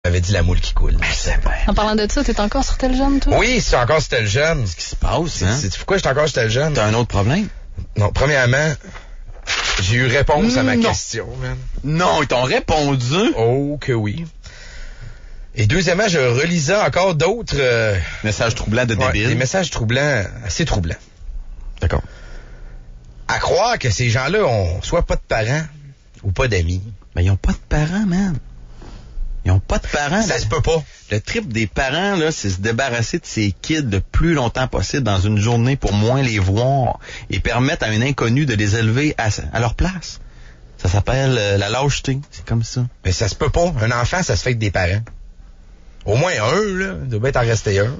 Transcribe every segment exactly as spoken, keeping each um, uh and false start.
avait dit la moule qui coule. Ben, c'est bien. En parlant de ça, t'es encore sur tel jeune, toi? Oui, c'est encore sur tel jeune. Qu'est-ce qui se passe, hein? C'est pourquoi j'étais encore sur tel jeune? T'as un autre problème? Non, premièrement, j'ai eu réponse à ma Non. question, man. Non, ils t'ont répondu. Oh que oui. Et deuxièmement, je relisais encore d'autres... Euh, Message troublant de ouais, débile. des messages troublants, assez troublants. D'accord. À croire que ces gens-là ont soit pas de parents ou pas d'amis. Ben, ils ont pas de parents, man. Ils ont pas de parents. Ça le, se peut pas. le trip des parents, là, c'est se débarrasser de ces kids le plus longtemps possible dans une journée pour moins les voir et permettre à un inconnu de les élever à, à leur place. Ça s'appelle euh, la lâcheté. C'est comme ça. Mais ça se peut pas. Un enfant, ça se fait avec des parents. Au moins un, là. Il doit bien t'en rester un.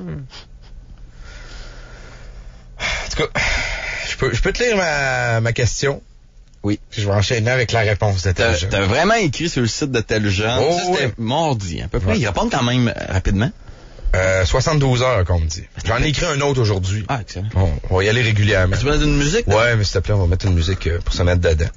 En tout cas, je peux, je peux te lire ma, ma question. Oui. Puis je vais enchaîner avec la réponse de T'as, tel jeune. t'as vraiment écrit sur le site de tel jeune. Oh, ça, c'était oui. mardi, à peu près. Ouais. Ils répondent quand même euh, rapidement. Euh, soixante-douze heures, qu'on me dit. J'en ai écrit un autre aujourd'hui. Ah, excellent. Bon, on va y aller régulièrement. Tu veux mettre une musique? Ouais, mais s'il te plaît, on va mettre une musique euh, pour se mettre dedans.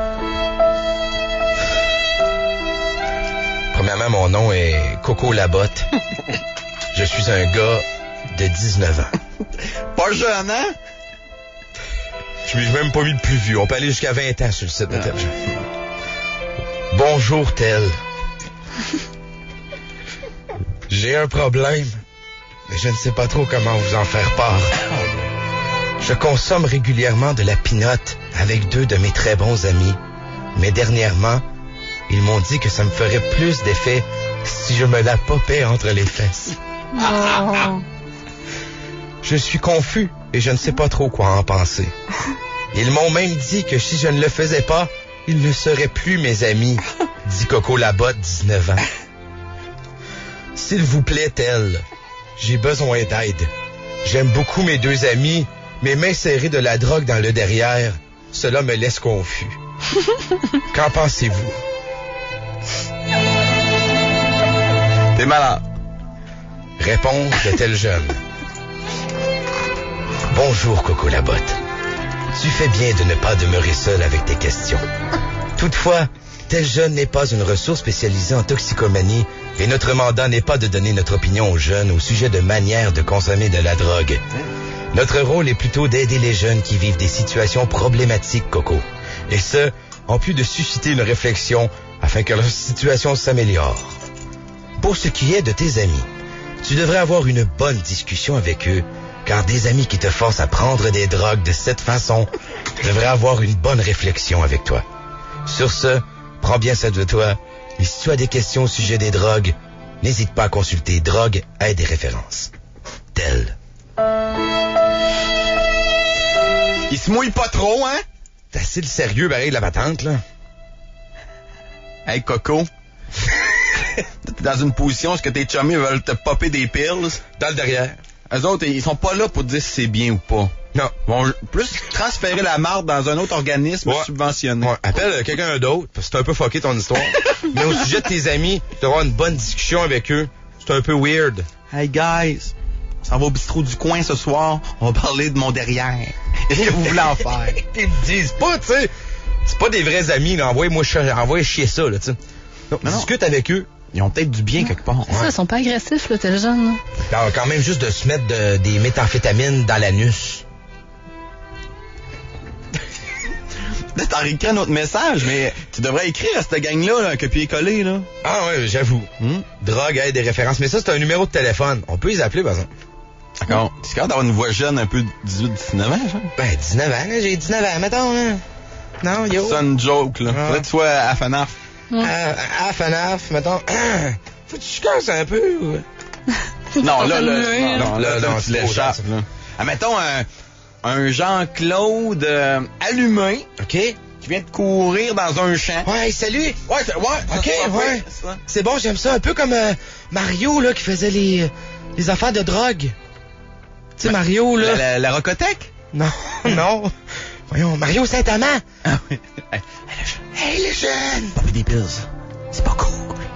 Premièrement, mon nom est Coco Labotte. Je suis un gars de dix-neuf ans. Pas jeune, hein? Je m'ai même pas mis de plus vieux. On peut aller jusqu'à vingt ans sur le site de tel jeune. Bonjour, tel. J'ai un problème, mais je ne sais pas trop comment vous en faire part. Je consomme régulièrement de la pinotte avec deux de mes très bons amis, mais dernièrement, ils m'ont dit que ça me ferait plus d'effet si je me la popais entre les fesses. Oh. Je suis confus et je ne sais pas trop quoi en penser. Ils m'ont même dit que si je ne le faisais pas, ils ne seraient plus mes amis, dit Coco Labotte, dix-neuf ans. S'il vous plaît, tel, j'ai besoin d'aide. J'aime beaucoup mes deux amis, mais m'insérer de la drogue dans le derrière, cela me laisse confus. Qu'en pensez-vous? T'es malade. Réponse de tel jeune. Bonjour, Coco Labotte. Tu fais bien de ne pas demeurer seul avec tes questions. Toutefois, tel jeune n'est pas une ressource spécialisée en toxicomanie et notre mandat n'est pas de donner notre opinion aux jeunes au sujet de manière de consommer de la drogue. Notre rôle est plutôt d'aider les jeunes qui vivent des situations problématiques, Coco. Et ce, en plus de susciter une réflexion afin que leur situation s'améliore. Pour ce qui est de tes amis, tu devrais avoir une bonne discussion avec eux, car des amis qui te forcent à prendre des drogues de cette façon devraient avoir une bonne réflexion avec toi. Sur ce, prends bien soin de toi, et si tu as des questions au sujet des drogues, n'hésite pas à consulter Drogue, aide et références. Tel. Il se mouille pas trop, hein? C'est assez le sérieux, pareil, de la patente, là. Hey, Coco. T'es dans une position où ce que tes chummies veulent te popper des pills. Dans le derrière. Eux autres, ils sont pas là pour te dire si c'est bien ou pas. Non. Ils vont plus transférer la marde dans un autre organisme Ouais. subventionné. Ouais, appelle euh, quelqu'un d'autre, parce que c'est un peu fucké ton histoire. Mais au sujet de tes amis, tu dois avoir une bonne discussion avec eux. C'est un peu weird. Hey, guys. On s'en va au bistrot du coin ce soir. On va parler de mon derrière. Qu'est-ce que vous voulez en faire? Ils me disent pas, tu sais. C'est pas des vrais amis, là. Envoyez-moi chi- envoyez chier ça, là, tu sais. Non, Non, non. discute avec eux. Ils ont peut-être du bien quelque part. C'est ça, ils sont pas agressifs, là, tel jeune, là. Alors, quand même juste de se mettre de- des méthamphétamines dans l'anus. T'as écrit un autre message, mais tu devrais écrire à cette gang-là, là, un copier-coller, là. Ah ouais, j'avoue. Hmm? Drogue, aide et références. Mais ça, c'est un numéro de téléphone. On peut les appeler, par exemple. D'accord. C'est quand d'avoir une voix jeune, un peu dix-huit dix-neuf ans, genre. Ben, dix-neuf ans, là. J'ai dix-neuf ans, mettons, là. Non, yo. C'est une joke, là. Ah. Faudrait que tu sois à FNAF. À, à FNAF, mettons. Faut que tu casses un peu, ou... Non, là, là, Ouais. non, non, là, Là, là, non, tu c'est trop l'échappes, gentil. là. Ah, mettons un, un Jean-Claude euh, allumé OK? qui vient de courir dans un champ. Ouais, salut. Ouais, c'est- ouais, OK, ça, ouais. ça. C'est bon, j'aime ça. Un peu comme euh, Mario, là, qui faisait les, les affaires de drogue. Tu sais, Mario, là. La, la, la Rocothèque? Non, non. Voyons, Mario Saint-Amand. Ah oui. Hey, Hey, les jeunes. popper des pills. C'est pas cool.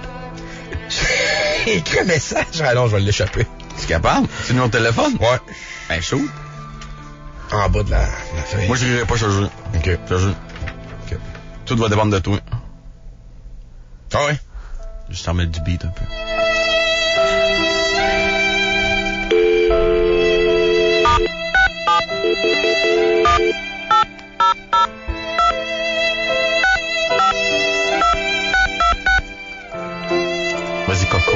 J'ai écrit un message. Ah non, je vais l'échapper. Tu es capable? C'est mon téléphone? Ouais. Ben, chaud. En bas de la, de la feuille. Moi, je rirai pas, je te jure. OK. Je te jure. OK. Tout va dépendre de toi. Ah ouais? Juste en mettre du beat un peu. Vas-y, Coco.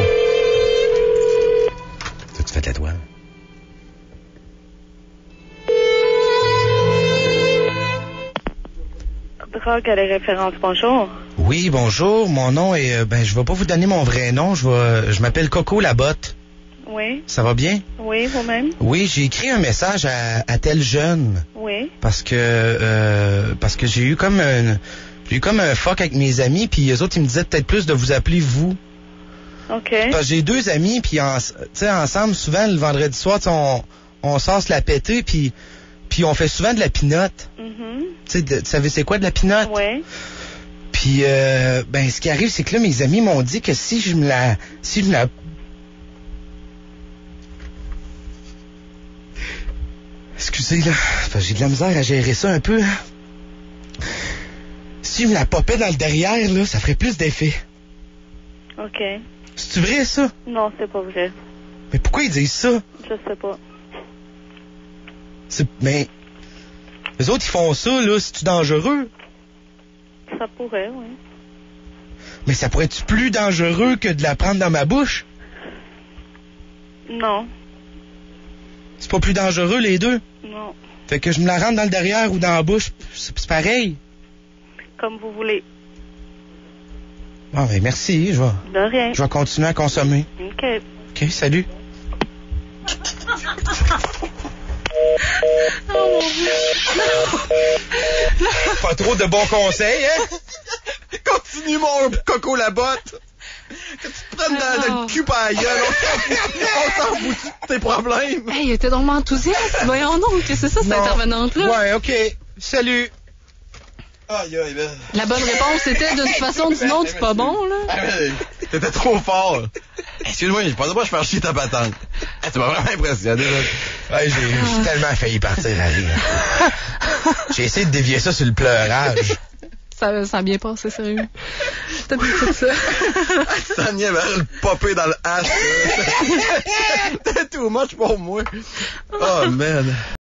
T'as-tu fait la toile? Drogue à les références, bonjour. Oui, bonjour. Mon nom est... euh, ben, je vais pas vous donner mon vrai nom. Je vais, je m'appelle Coco Labotte. Oui, Ça va bien? oui, vous-même? Oui, j'ai écrit un message à, à tel jeune Oui, parce que euh, parce que j'ai eu comme un j'ai eu comme un fuck avec mes amis, puis les autres ils me disaient peut-être plus de vous appeler vous. OK. Parce que j'ai deux amis, puis en, tu sais, ensemble souvent le vendredi soir, tu sais, on on sort se la péter, puis puis on fait souvent de la pinotte. Mhm. Tu sais, de- tu savais c'est quoi de la pinotte? Oui, Puis euh, ben ce qui arrive c'est que là mes amis m'ont dit que si je me la si je me la Excusez, là, parce que j'ai de la misère à gérer ça un peu. Hein. Si je me la popais dans le derrière, là, ça ferait plus d'effet. OK. C'est-tu vrai, ça? Non, c'est pas vrai. Mais pourquoi ils disent ça? Je sais pas. C'est... Mais... Les autres, ils font ça, là, c'est-tu dangereux? Ça pourrait, oui. Mais ça pourrait être plus dangereux que de la prendre dans ma bouche? Non, C'est pas plus dangereux, les deux? non. Fait que je me la rentre dans le derrière ou dans la bouche, c'est, c'est pareil. Comme vous voulez. Bon, ben merci, je vais... De rien. Je vais continuer à consommer. OK. OK, salut. Pas trop de bons conseils, hein? Continue, mon Coco Labotte. Que tu te prennes dans, dans le cul par la gueule. On s'en fout de tes problèmes. Hey, il était donc enthousiaste. Voyons donc, que c'est ça, cette Non. intervenante-là. Ouais, OK. Salut. Aïe, aïe, ben. La bonne réponse c'était de toute façon, du non, c'est pas bon, là. Ah, ben, t'étais trop fort. Excuse-moi, j'ai pas de moi, je fais chier ta patente. Ah, tu m'as vraiment impressionné, là. Ouais, j'ai, j'ai tellement failli partir à rire. J'ai essayé de dévier ça sur le pleurage. Ça, ça a bien passé, sérieux. T'as plus fait ça. Tania va le popper dans le hache. T'es too much pour moi. Oh, man.